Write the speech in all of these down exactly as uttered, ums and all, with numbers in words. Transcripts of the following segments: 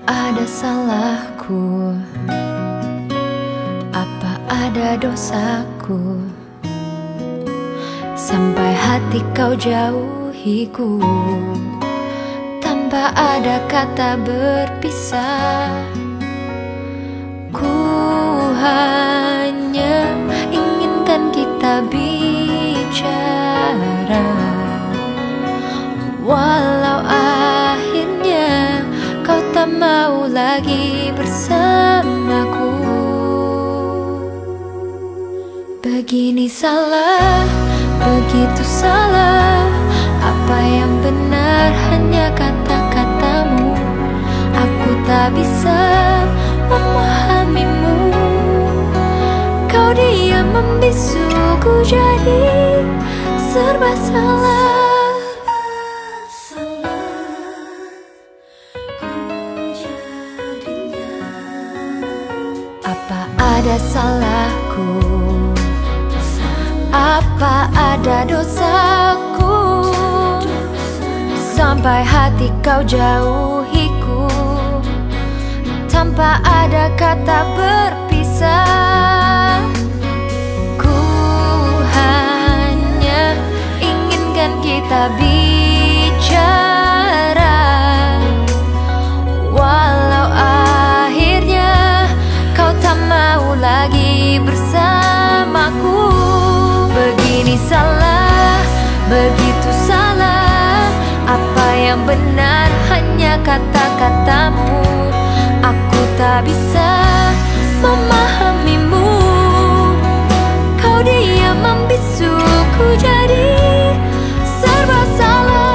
ada salahku? Apa ada dosaku? Sampai hati kau jauhiku tanpa ada kata berpisah. Ku hanya inginkan kita bicara, walau akhirnya kau tak mau lagi bersamaku. Begini salah, begitu salah. Apa yang benar hanya kata-katamu. Aku tak bisa memahamimu. Kau diam membisuku, jadi serba salah. Apa ada salahku? Apa ada dosaku? Sampai hati kau jauhiku tanpa ada kata berpisah. Ku hanya inginkan kita bicara, walau akhirnya kau tak mau lagi bersamaku. Begini salah, begitu salah. Apa yang benar hanya kata-katamu. Aku tak bisa memahamimu. Kau diam membisuku, jadi serba salah.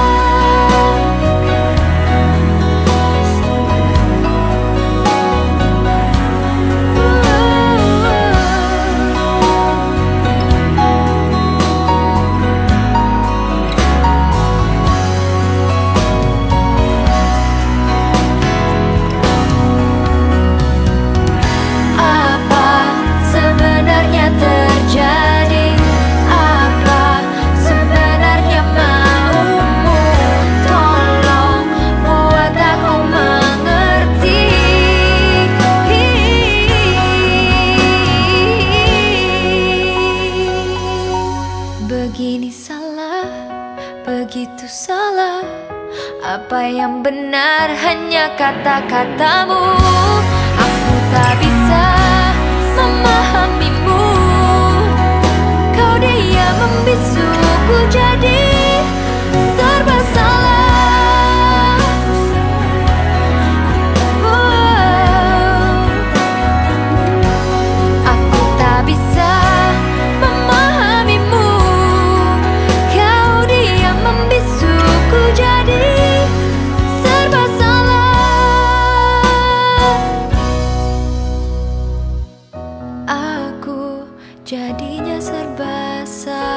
Begini salah, begitu salah. Apa yang benar hanya kata-katamu. Aku tak bisa memahamimu. Kau diam membisuku, jadi serba salah. Oh, aku tak bisa jadi serba salah. Aku jadinya serba salah.